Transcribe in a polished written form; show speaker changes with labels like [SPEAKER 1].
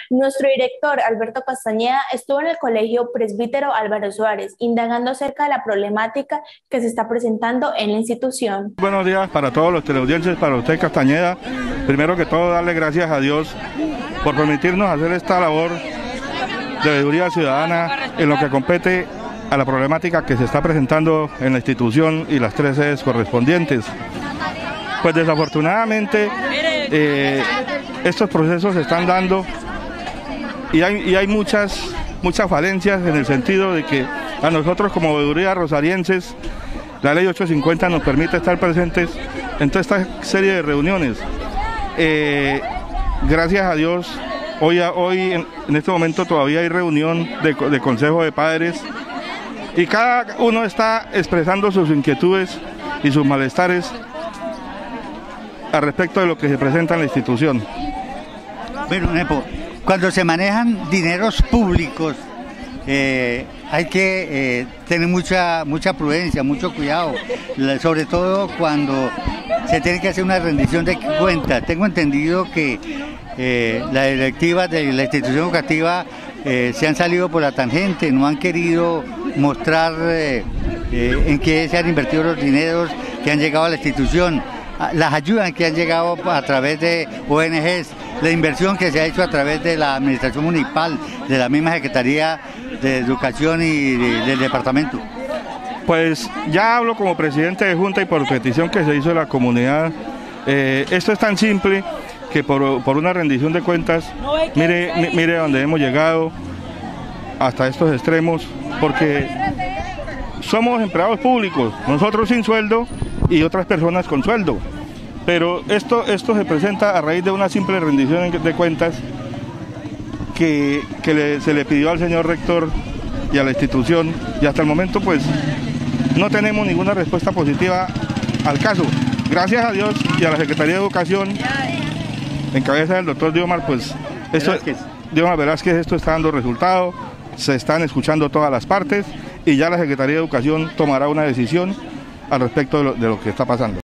[SPEAKER 1] Nuestro director, Alberto Castañeda, estuvo en el Colegio Presbítero Álvaro Suárez, indagando acerca de la problemática que se está presentando en la institución.
[SPEAKER 2] Buenos días para todos los teleaudientes, para usted Castañeda. Primero que todo, darle gracias a Dios por permitirnos hacer esta labor de veeduría ciudadana en lo que compete a la problemática que se está presentando en la institución y las 3 sedes correspondientes. Pues desafortunadamente estos procesos se están dando y hay muchas falencias en el sentido de que a nosotros como veeduría rosarienses la ley 850 nos permite estar presentes en toda esta serie de reuniones. Gracias a Dios, hoy en este momento todavía hay reunión de consejo de padres y cada uno está expresando sus inquietudes y sus malestares al respecto de lo que se presenta en la institución.
[SPEAKER 3] Bueno, Nepo, cuando se manejan dineros públicos hay que tener mucha prudencia, mucho cuidado, sobre todo cuando se tiene que hacer una rendición de cuentas. Tengo entendido que las directivas de la institución educativa se han salido por la tangente, no han querido mostrar en qué se han invertido los dineros que han llegado a la institución, las ayudas que han llegado a través de ONGs, la inversión que se ha hecho a través de la administración municipal, de la misma Secretaría de Educación y del departamento.
[SPEAKER 2] Pues ya hablo como presidente de Junta y por petición que se hizo de la comunidad. Esto es tan simple que por una rendición de cuentas, mire dónde hemos llegado, hasta estos extremos, porque somos empleados públicos, nosotros sin sueldo y otras personas con sueldo, pero esto se presenta a raíz de una simple rendición de cuentas que se le pidió al señor rector y a la institución, y hasta el momento pues no tenemos ninguna respuesta positiva al caso. Gracias a Dios y a la Secretaría de Educación, en cabeza del doctor Diomar, pues Diomar Velázquez, esto está dando resultado, se están escuchando todas las partes y ya la Secretaría de Educación tomará una decisión al respecto de lo que está pasando.